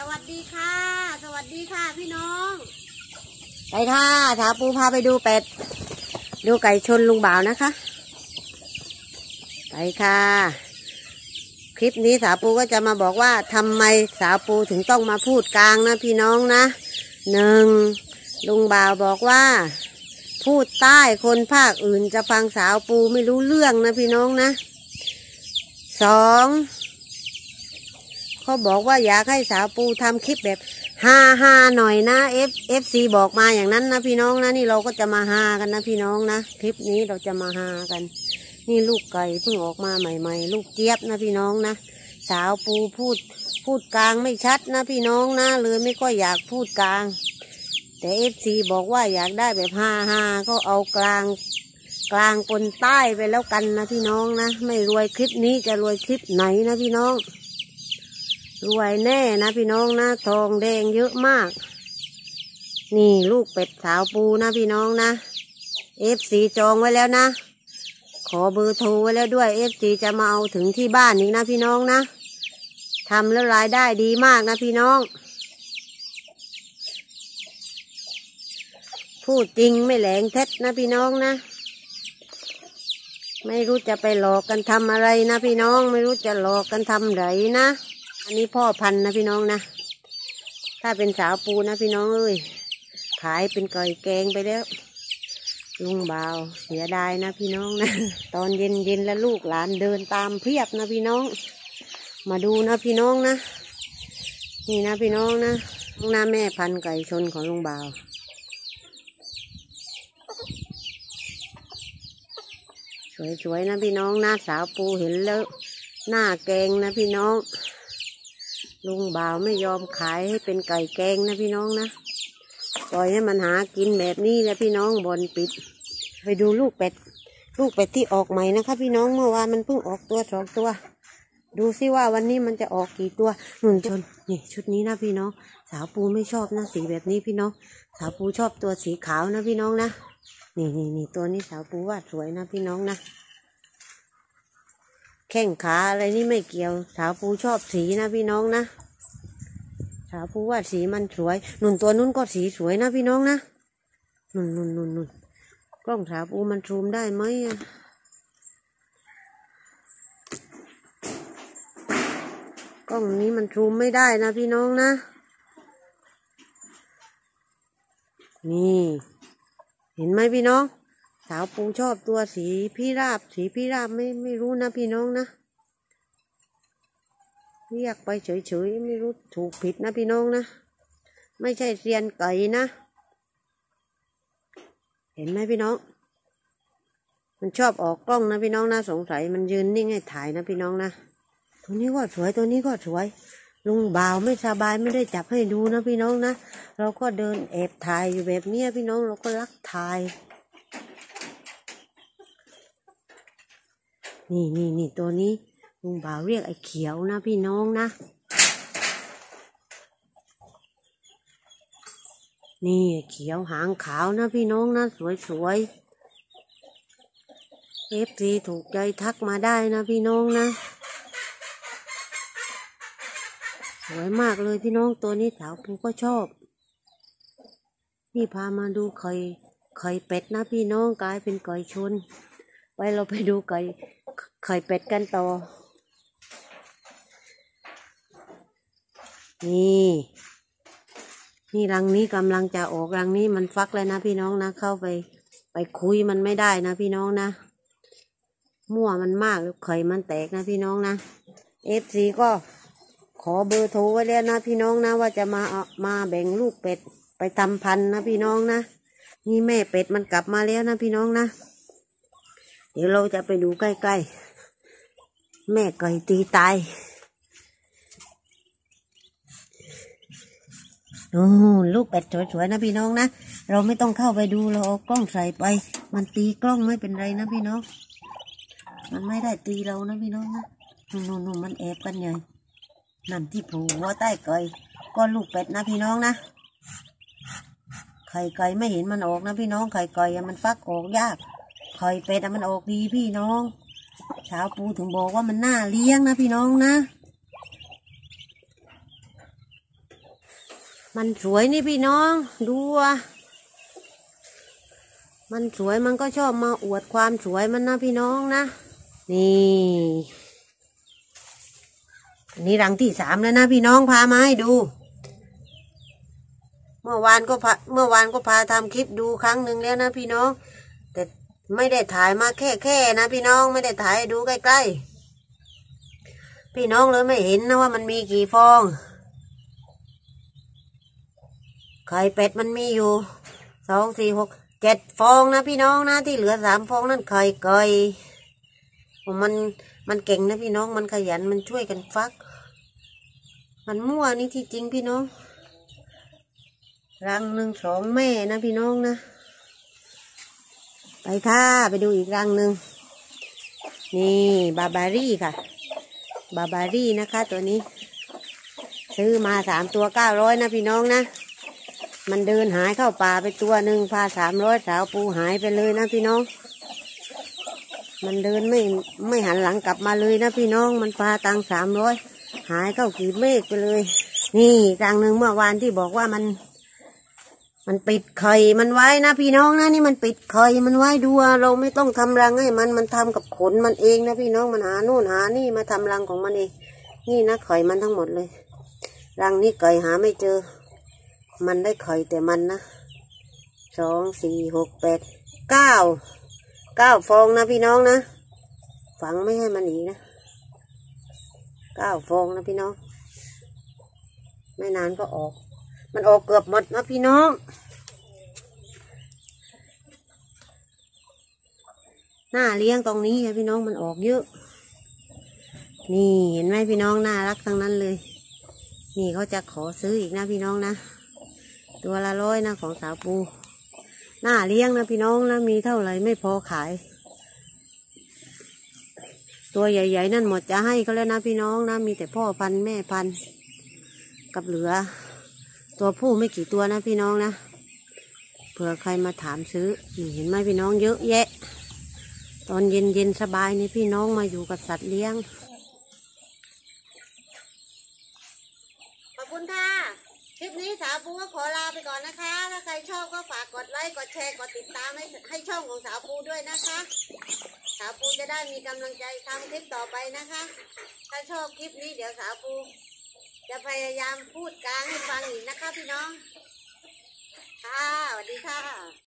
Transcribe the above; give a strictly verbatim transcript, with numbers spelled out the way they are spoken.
วัสดีค่ะสวัสดีค่ะพี่น้องไปค่ะสาวปูพาไปดูเป็ดดูไก่ชนลุงบ่าวนะคะไปค่ะคลิปนี้สาวปูก็จะมาบอกว่าทำไมสาวปูถึงต้องมาพูดกลางนะพี่น้องนะหนึ่งลุงบ่าวบอกว่าพูดใต้คนภาคอื่นจะฟังสาวปูไม่รู้เรื่องนะพี่น้องนะสองเขาบอกว่าอยากให้สาวปูทำคลิปแบบฮาฮาหน่อยนะเอฟเอฟซีบอกมาอย่างนั้นนะพี่น้องนะนี่เราก็จะมาฮากันนะพี่น้องนะคลิปนี้เราจะมาฮากันนี่ลูกไก่เพิ่งออกมาใหม่ๆลูกเจี๊ยบนะพี่น้องนะสาวปูพูดพูดกลางไม่ชัดนะพี่น้องนะเลยไม่ค่อยอยากพูดกลางแต่เอฟซีบอกว่าอยากได้แบบฮาฮาก็เอากลางกลางปนใต้ไปแล้วกันนะพี่น้องนะไม่รวยคลิปนี้จะรวยคลิปไหนนะพี่น้องรวยแน่นะพี่น้องนะทองแดงเยอะมากนี่ลูกเป็ดสาวปูนะพี่น้องนะเอฟซีจองไว้แล้วนะขอเบอร์โทรไว้แล้วด้วยเอฟซีจะมาเอาถึงที่บ้านอีกนะพี่น้องนะทำแล้วรายได้ดีมากนะพี่น้องพูดจริงไม่แหลงเท็จนะพี่น้องนะไม่รู้จะไปหลอกกันทำอะไรนะพี่น้องไม่รู้จะหลอกกันทำไรนะอันนี้พ่อพันธุ์นะพี่น้องนะถ้าเป็นสาวปูนะพี่น้องเอ้ยขายเป็นไก่แกงไปแล้วลุงบ่าวเสียดายนะพี่น้องนะตอนเย็นเย็นแล้วลูกหลานเดินตามเพียบนะพี่น้องมาดูนะพี่น้องนะนี่นะพี่น้องนะหน้าแม่พันธุ์ไก่ชนของลุงบ่าวสวยๆนะพี่น้องหน้าสาวปูเห็นแล้วหน้าแกงนะพี่น้องลุงบ่าวไม่ยอมขายให้เป็นไก่แกงนะพี่น้องนะปล่อยให้มันหากินแบบนี้แล้วพี่น้องบนปิดไปดูลูกเป็ดลูกเป็ดที่ออกใหม่นะคะพี่น้องเมื่อวานมันเพิ่งออกตัวสองตัวดูซิว่าวันนี้มันจะออกกี่ตัวหนุนชนนี่ชุดนี้นะพี่น้องสาวปูไม่ชอบนะสีแบบนี้พี่น้องสาวปูชอบตัวสีขาวนะพี่น้องนะนี่นี่นี่ตัวนี้สาวปูว่าสวยนะพี่น้องนะแข้งขาอะไรนี่ไม่เกี่ยวสาวปูชอบสีนะพี่น้องนะสาวปูว่าสีมันสวยหนุนตัวนู้นก็สีสวยนะพี่น้องนะหนุนหนุนหนุนหนุนกล้องสาวปูมันซูมได้ไหมอะกล้องนี้มันซูมไม่ได้นะพี่น้องนะนี่เห็นไหมพี่น้องสาวปูชอบตัวสีพี่ราบสีพี่ราบไม่ไม่รู้นะพี่น้องนะเรียกไปเฉยๆไม่รู้ถูกผิดนะพี่น้องนะไม่ใช่เซียนไก่นะเห็นไหมพี่น้องมันชอบออกกล้องนะพี่น้องนะสงสัยมันยืนนิ่งให้ถ่ายนะพี่น้องนะตัวนี้ก็สวยตัวนี้ก็สวยลุงบ่าวไม่สบายไม่ได้จับให้ดูนะพี่น้องนะเราก็เดินแอบถ่ายอยู่แบบนี้พี่น้องเราก็รักถ่ายนี่นี่นี่ตัวนี้ลุงบ่าวเรียกไอ้เขียวนะพี่น้องนะนี่เขียวหางขาวนะพี่น้องนะสวยสวยเอฟซีถูกใจทักมาได้นะพี่น้องนะสวยมากเลยพี่น้องตัวนี้สาวปูก็ชอบนี่พามาดูไข่ไข่เป็ดนะพี่น้องกลายเป็นไก่ชนไปเราไปดูไก่ไข่เป็ดกันต่อนี่นี่รังนี้กำลังจะออกรังนี้มันฟักแล้วนะพี่น้องนะเข้าไปไปคุยมันไม่ได้นะพี่น้องนะมั่วมันมากไข่มันแตกนะพี่น้องนะเอฟซีก็ขอเบอร์โทรไว้แล้วนะพี่น้องนะว่าจะมาเอามาแบ่งลูกเป็ดไปทำพันธุ์นะพี่น้องนะนี่แม่เป็ดมันกลับมาแล้วนะพี่น้องนะเดี๋ยวเราจะไปดูใกล้ๆแม่ไก่ตีตายโอ้ลูกเป็ดสวยๆนะพี่น้องนะเราไม่ต้องเข้าไปดูเราเอากล้องใส่ไปมันตีกล้องไม่เป็นไรนะพี่น้องมันไม่ได้ตีเรานะพี่น้องนะนู่นๆมันแอบกันใหญ่นั่นที่ผูหัวใต้ไก่ก็ลูกเป็ดนะพี่น้องนะไข่ไก่ไม่เห็นมันออกนะพี่น้องไข่ไก่มันฟักออกยากไข่เป็ดมันออกดีพี่น้องสาวปูถึงบอกว่ามันน่าเลี้ยงนะพี่น้องนะมันสวยนี่พี่น้องดูอ่ะมันสวยมันก็ชอบมาอวดความสวยมันนะพี่น้องนะนี่อันนี้รังที่สามแล้วนะพี่น้องพามาให้ดูเมื่อวานก็พาเมื่อวานก็พาทำคลิปดูครั้งหนึ่งแล้วนะพี่น้องแต่ไม่ได้ถ่ายมาแค่แค่นะพี่น้องไม่ได้ถ่ายดูใกล้ๆพี่น้องเลยไม่เห็นนะว่ามันมีกี่ฟองไข่เป็ดมันมีอยู่สองสี่หกเจ็ดฟองนะพี่น้องนะที่เหลือสามฟองนั่นไข่ไก่มันมันเก่งนะพี่น้องมันขยันมันช่วยกันฟักมันมั่วนี่ที่จริงพี่น้องรังหนึ่งสองแม่นะพี่น้องนะไปค่ะไปดูอีกรังหนึ่งนี่บาบารี่ค่ะบาบารี่นะคะตัวนี้ซื้อมาสามตัวเก้าร้อยนะพี่น้องนะมันเดินหายเข้าป่าไปตัวหนึ่งพาสามร้อยสาวปูหายไปเลยนะพี่น้องมันเดินไม่ไม่หันหลังกลับมาเลยนะพี่น้องมันพาตังสามร้อยหายเข้ากีบเมฆไปเลยนี่รังหนึ่งเมื่อวานที่บอกว่ามันมันปิดไข่มันไว้นะพี่น้องนะนี่มันปิดไข่มันไว้ดูเราไม่ต้องทำรังให้มันมันทำกับขนมันเองนะพี่น้องมันหาโน่นหานี่มาทำรังของมันเองนี่นะไข่มันทั้งหมดเลยรังนี้ไก่หาไม่เจอมันได้ไข่แต่มันนะสองสี่หกแปดเก้าเก้าฟองนะพี่น้องนะฝังไม่ให้มันหนีนะเก้าฟองนะพี่น้องไม่นานก็ออกมันออกเกือบหมดนะพี่น้องหน้าเลี้ยงตรงนี้ค่ะพี่น้องมันออกเยอะนี่เห็นไหมพี่น้องน่ารักทั้งนั้นเลยนี่เขาจะขอซื้ออีกนะพี่น้องนะตัวละร้อยนะของสาวปูหน้าเลี้ยงนะพี่น้องนะมีเท่าไหร่ไม่พอขายตัวใหญ่ๆนั่นหมดจะให้เขาแล้วนะพี่น้องนะมีแต่พ่อพันธุ์แม่พันธุ์กับเหลือตัวผู้ไม่กี่ตัวนะพี่น้องนะเผื่อใครมาถามซื้อนี่เห็นไหมพี่น้องเยอะแยะตอนเย็นเย็นสบายนี่พี่น้องมาอยู่กับสัตว์เลี้ยงขอบคุณค่ะคลิปนี้สาวปูก็ขอลาไปก่อนนะคะถ้าใครชอบก็ฝากกดไลค์กดแชร์กดติดตามให้ให้ช่องของสาวปูด้วยนะคะสาวปูจะได้มีกำลังใจทำคลิปต่อไปนะคะถ้าชอบคลิปนี้เดี๋ยวสาวปูจะพยายามพูดกลางให้ฟังอีกนะคะพี่น้องค่ะสวัสดีค่ะ